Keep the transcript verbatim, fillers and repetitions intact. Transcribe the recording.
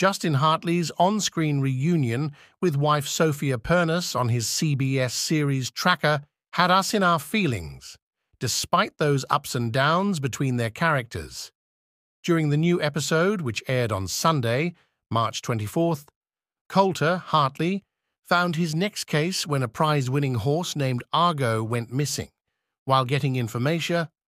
Justin Hartley's on-screen reunion with wife Sofia Pernas on his C B S series Tracker had us in our feelings, despite those ups and downs between their characters. During the new episode, which aired on Sunday, March twenty-fourth, Coulter, Hartley, found his next case when a prize-winning horse named Argo went missing. While getting information,